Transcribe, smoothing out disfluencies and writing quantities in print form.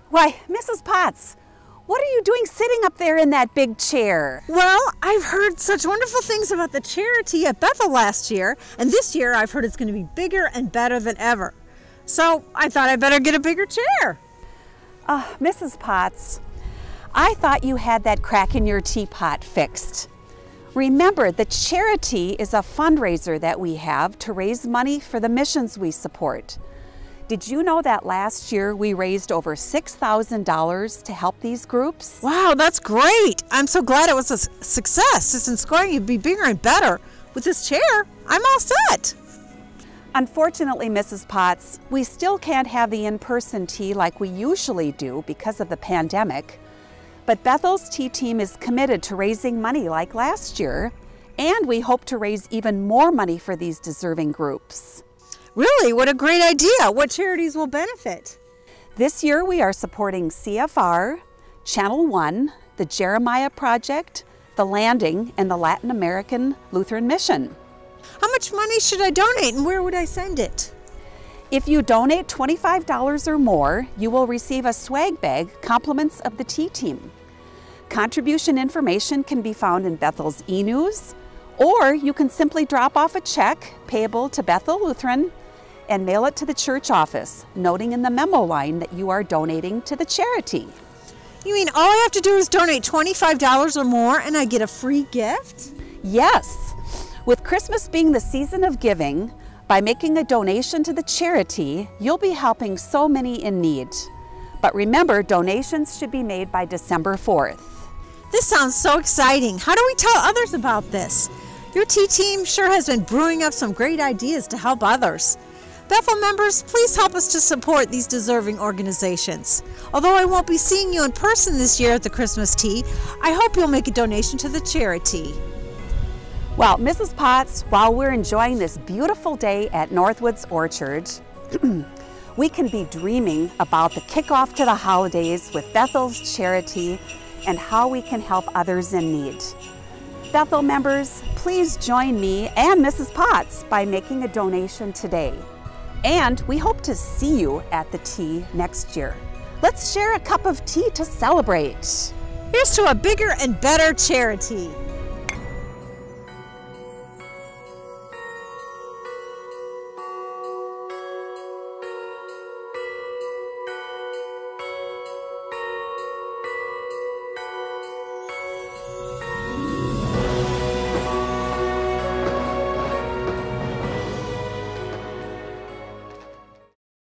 Why, Mrs. Potts, what are you doing sitting up there in that big chair? Well, I've heard such wonderful things about the charity at Bethel last year, and this year I've heard it's going to be bigger and better than ever. So I thought I'd better get a bigger chair. Mrs. Potts, I thought you had that crack in your teapot fixed. Remember, the charity is a fundraiser that we have to raise money for the missions we support. Did you know that last year we raised over $6,000 to help these groups? Wow, that's great. I'm so glad it was a success. Since it's going to be bigger and better with this chair, I'm all set. Unfortunately, Mrs. Potts, we still can't have the in-person tea like we usually do because of the pandemic. But Bethel's tea team is committed to raising money like last year, and we hope to raise even more money for these deserving groups. Really? What a great idea. What charities will benefit? This year we are supporting CFR, Channel One, the Jeremiah Project, the Landing, and the Latin American Lutheran Mission. How much money should I donate and where would I send it? If you donate $25 or more, you will receive a swag bag, compliments of the tea team. Contribution information can be found in Bethel's e-news, or you can simply drop off a check payable to Bethel Lutheran and mail it to the church office, noting in the memo line that you are donating to the charity. You mean all I have to do is donate $25 or more and I get a free gift? Yes. With Christmas being the season of giving, by making a donation to the charity, you'll be helping so many in need. But remember, donations should be made by December 4th. This sounds so exciting. How do we tell others about this? Your tea team sure has been brewing up some great ideas to help others. Bethel members, please help us to support these deserving organizations. Although I won't be seeing you in person this year at the Christmas tea, I hope you'll make a donation to the charity. Well, Mrs. Potts, while we're enjoying this beautiful day at Northwoods Orchard, we can be dreaming about the kickoff to the holidays with Bethel's charity and how we can help others in need. Bethel members, please join me and Mrs. Potts by making a donation today. And we hope to see you at the tea next year. Let's share a cup of tea to celebrate. Here's to a bigger and better charity.